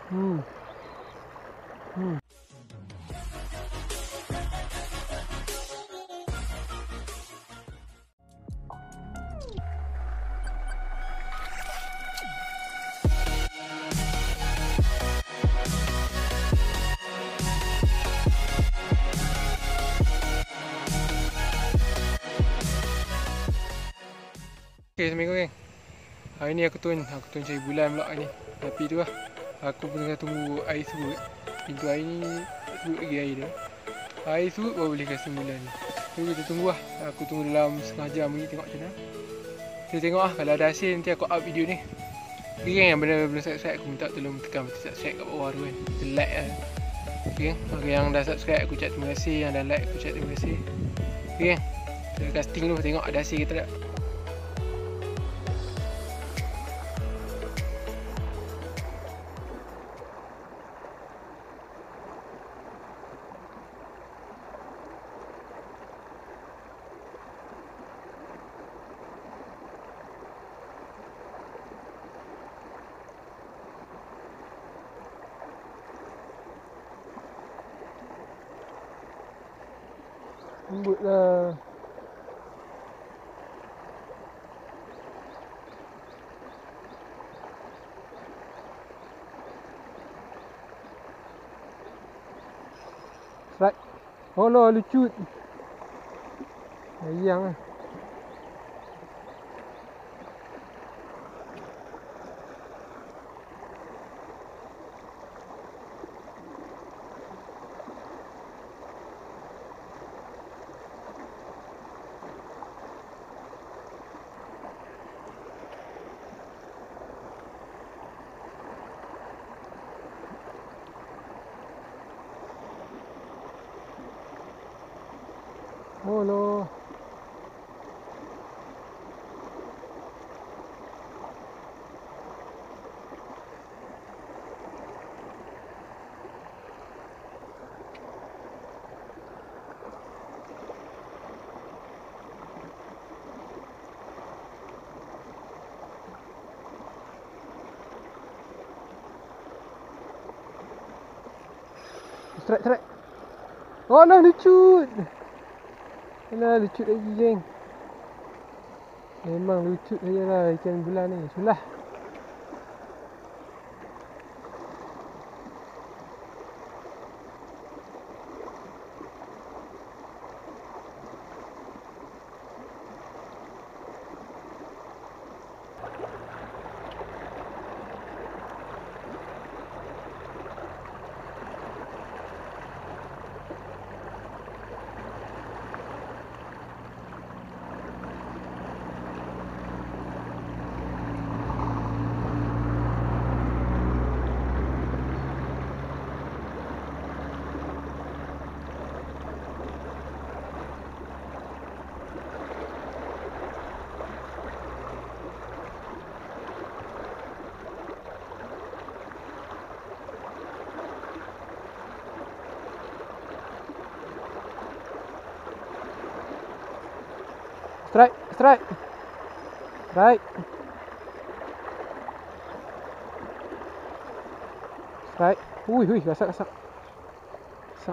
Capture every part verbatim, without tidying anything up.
Hmm. Hmm. Okay, Assalamualaikum geng. Hari ni aku turun, aku turun cari bulan pula hari ni. Tapi tu lah, aku pun tengah tunggu air surut. Pintu air ni tak surut lagi air dia. Air surut baru boleh kasi bulan ni. So kita tunggu lah. Aku tunggu dalam setengah jam ni, tengok macam mana. Kita tengok lah, kalau ada hasil nanti aku up video ni. Okay geng, yang benar belum subscribe, aku minta tolong tekan butang subscribe kat bawah tu kan. Kita like lah. Okay geng, okay, yang dah subscribe aku ucap terima kasih. Yang dah like aku ucap terima kasih. Okay geng, kita casting dulu tengok ada hasil kita tak. Lembut lah. Strike. Oh no, lucut. Ayang lah. Oh no. Strike, strike. Oh no, lucut. Alah, lucut lagi geng. Memang lucut saja lah ikan bulan ni. Sulah. Strike, strike. Strike. Strike. Ui, ui, gasak, gasak. Gasak.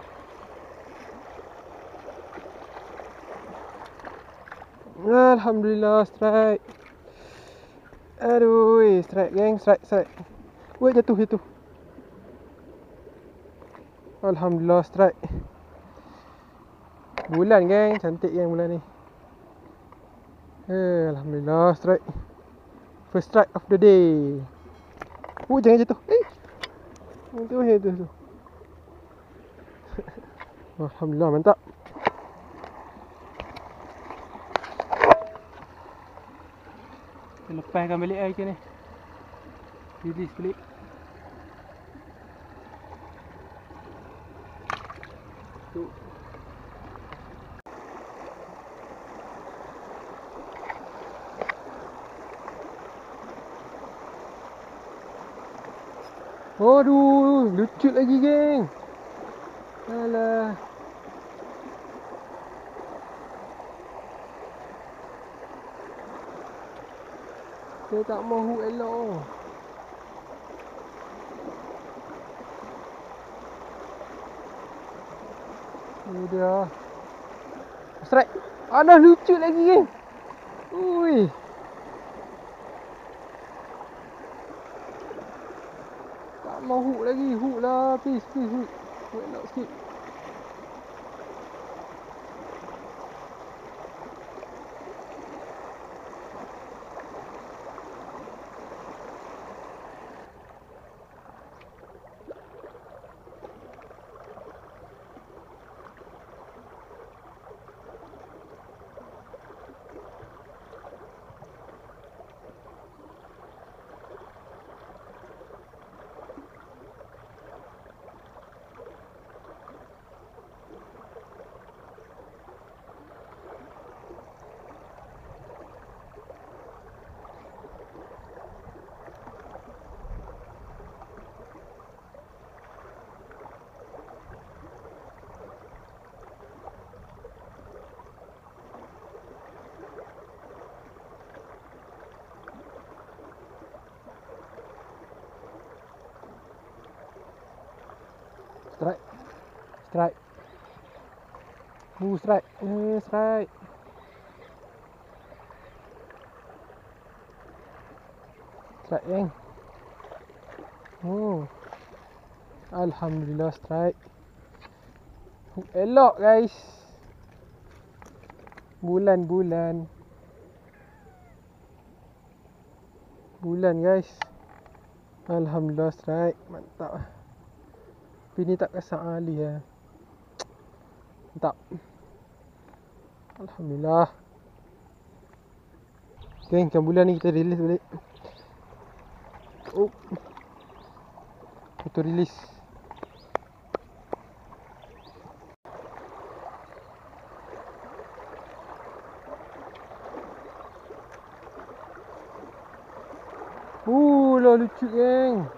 Alhamdulillah, strike. Aduh, strike geng, strike, strike. Woi, jatuh, jatuh. Alhamdulillah, strike. Bulan geng, cantik geng bulan ni. Eh, Alhamdulillah, strike. First strike of the day. Oh, jangan jatuh. Eh. Jatuh, jatuh, jatuh. Alhamdulillah, mantap. Kita lepaskan balik air ikan ni. Release balik. Tu. Aduh, lucut lagi geng. Alah. Saya tak mahu elok. Ini dia. Strike. Alah, lucu lagi geng. Ui. Tak mau hook lagi. Hook lah. Please, please hook. Hook nak sikit. Strike. Strike. Uh, strike. Eh, strike. Strike yang. Oh. Alhamdulillah strike. Elok guys. Bulan-bulan. Bulan guys. Alhamdulillah strike. Mantap. Tapi ni tak kesak Ali lah. Mantap. Alhamdulillah. Okay, ikan bulan ni kita release balik. Oh. Auto release. Uh, lah lucu geng.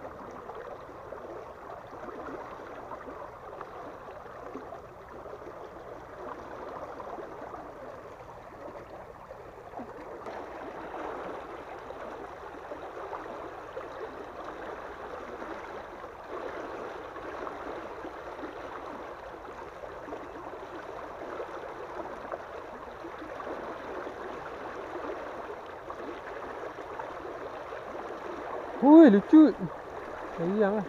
Hui, lucu. Sayang lah.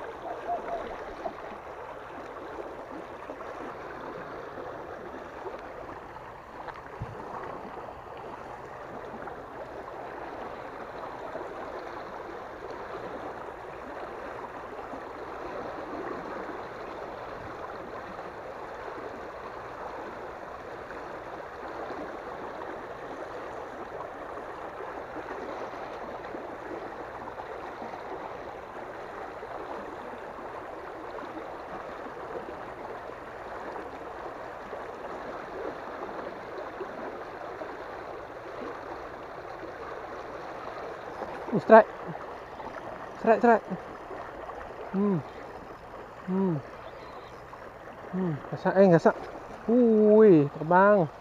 Oh, strike. Strike, strike. Hmm. Hmm. Hmm, gasak eh, gasak. Ui, terbang.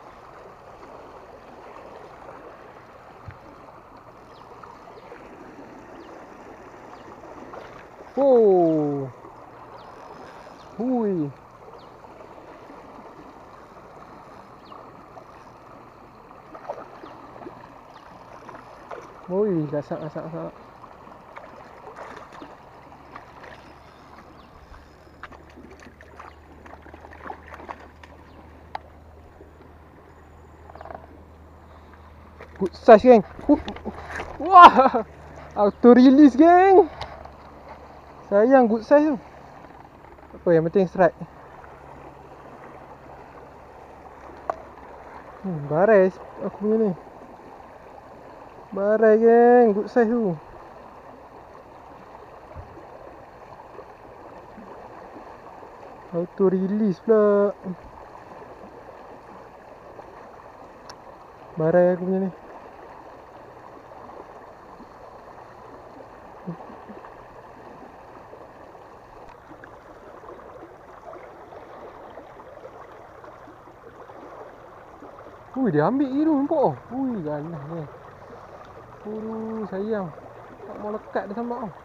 Oh. Ui. Ui, gasak, gasak, gasak. Good size geng. Wah, auto release geng. Sayang good size tu. Apa yang penting strike. Hmm, barai aku punya ni. Barai geng, good size tu. Auto release pula. Barai aku punya ni. Ui, dia ambil hero nampak oh. Ui, ganas ni. Ui, sayang. Tak mau lekat dia sama oh.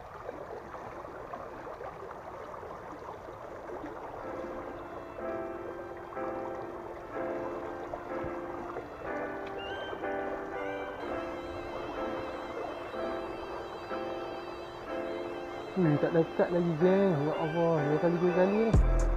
Ui, tak dekat lagi geng. Ya Allah, dua kali dua kali ni.